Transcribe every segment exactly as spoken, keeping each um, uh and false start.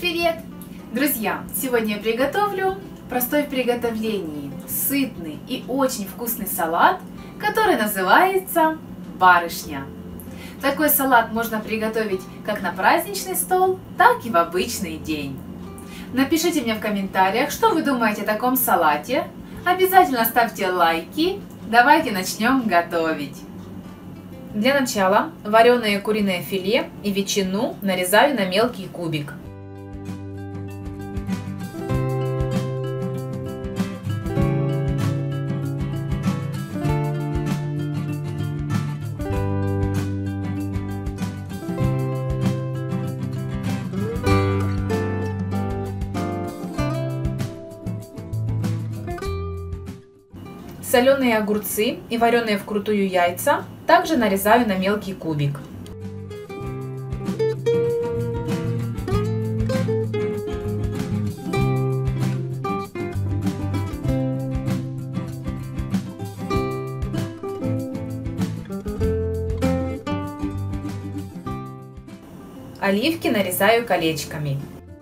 привет! Друзья, сегодня я приготовлю простой в приготовлении, сытный и очень вкусный салат, который называется барышня. Такой салат можно приготовить как на праздничный стол, так и в обычный день. Напишите мне в комментариях, что вы думаете о таком салате. Обязательно ставьте лайки. Давайте начнем готовить. Для начала вареное куриное филе и ветчину нарезаю на мелкий кубик. Соленые огурцы и вареные вкрутую яйца также нарезаю на мелкий кубик. Оливки нарезаю колечками.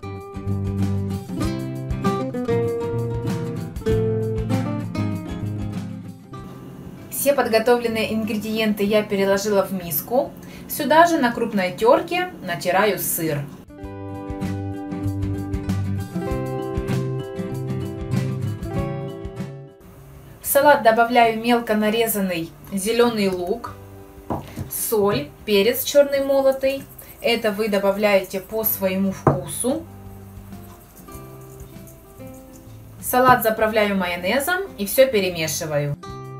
Все подготовленные ингредиенты я переложила в миску. Сюда же на крупной терке натираю сыр. В салат добавляю мелко нарезанный зеленый лук, соль, перец черный молотый. Это вы добавляете по своему вкусу. Салат заправляю майонезом и все перемешиваю.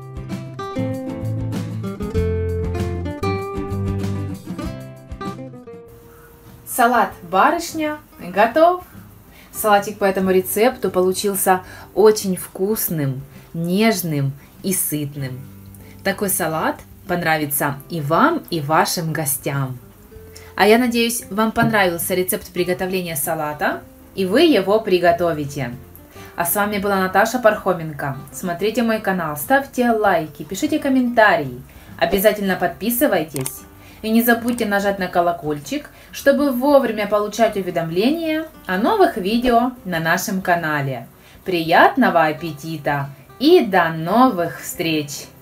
Салат барышня готов. Салатик по этому рецепту получился очень вкусным, нежным и сытным. Такой салат понравится и вам, и вашим гостям. А я надеюсь, вам понравился рецепт приготовления салата, и вы его приготовите. А с вами была Наташа Пархоменко. Смотрите мой канал, ставьте лайки, пишите комментарии, обязательно подписывайтесь. И не забудьте нажать на колокольчик, чтобы вовремя получать уведомления о новых видео на нашем канале. Приятного аппетита и до новых встреч!